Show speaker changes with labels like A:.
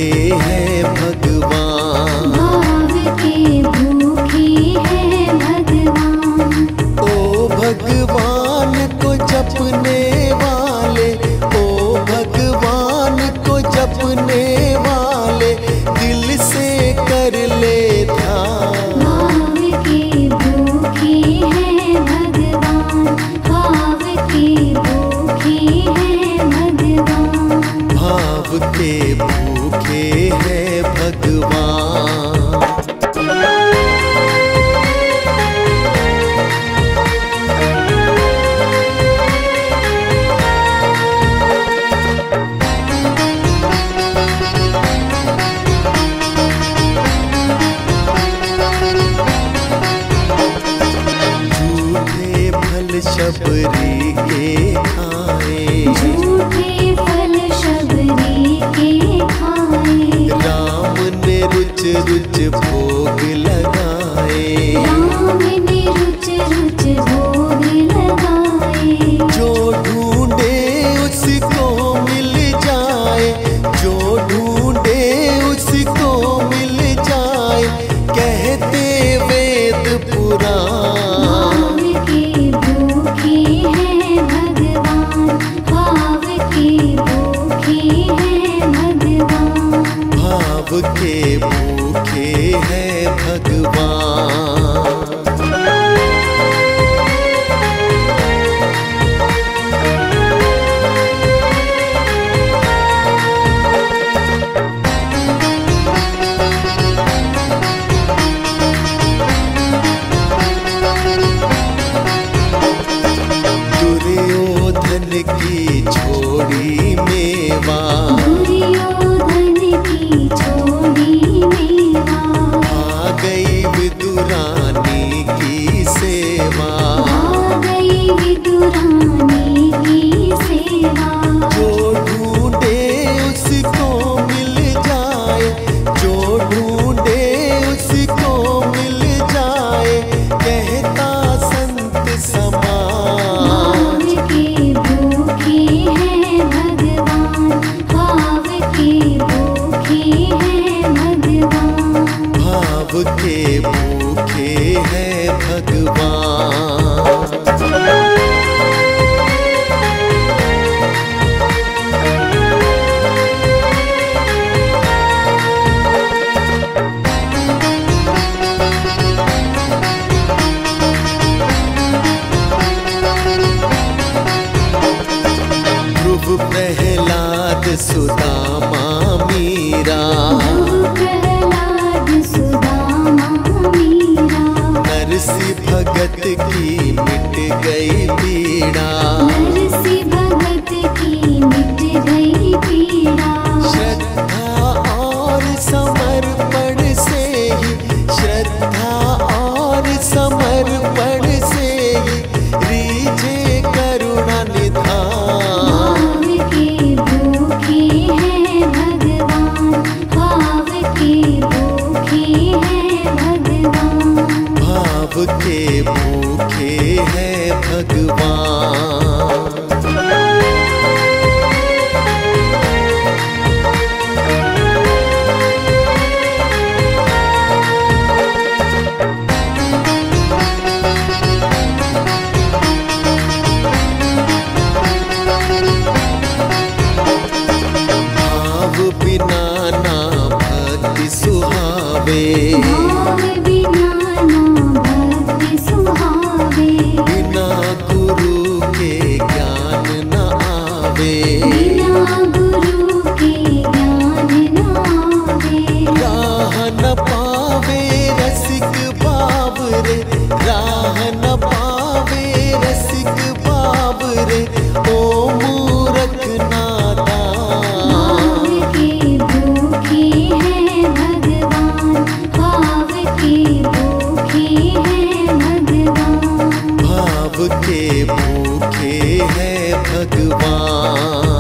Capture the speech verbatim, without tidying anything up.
A: भूखे हैं भगवान,
B: भाव के भूखे हैं भगवान।
A: ओ भगवान को जपने वाले, ओ भगवान को जपने वाले दिल से कर ले ध्यान।
B: भाव के भूखे हैं भगवान, भाव के भूखे हैं भगवान।
A: भाव के भूखे हैं भगवान। शबरी के खाए,
B: झूठे फल शबरी के खाए।
A: राम ने रुच रुच भोग लगाए,
B: राम ने रुच रुच भोग लगाए।
A: जो ढूंढे उसको मिल जाए, जो ढूंढे उसको मिल जाए, कहते वेद पुराण। भाव के भूखे हैं भगवान। दुर्योधन की छोड़ी मेवा,
B: दुर्योधन की छोड़ी मेवा।
A: आ गई विदुरानी की सेवा,
B: आ गई विदुरानी की सेवा।
A: जो ढूंढे उसको मिल जाए, जो ढूंढे उसको मिल जाए, कहता संत समान।
B: भाव के भूखे हैं भगवान, भाव के भूखे हैं भगवान।
A: भाव के भूखे हैं भगवान। ध्रुव प्रहलाद सुदामा मीरा,
B: प्रहलाद सुदामा मीरा।
A: नरसी भगत की मिट गई पीड़ा,
B: नरसी भगत की मिट गई पीड़ा।
A: श्रद्धा और समर्पण से ही, श्रद्धा और समर्पण से ही रीझे करुणा निधान।
B: भाव के भूखे हैं भगवान, भाव के भूखे हैं भगवान।
A: भाव के भूखे हैं भगवान। बिना ना भक्ति सुहावे,
B: भाव बिना ना भक्ति सुहावे।
A: बिना गुरु के ज्ञान न आवे,
B: बिना गुरु के ज्ञान न आवे।
A: राह न पावे रसिक बाबरे, राह न पावे रसिक बाबरे, ओ मूरख नादान।
B: भाव के भूखे हैं भगवान, भाव के भूखे हैं भगवान।
A: भाव के भूखे हैं भगवान।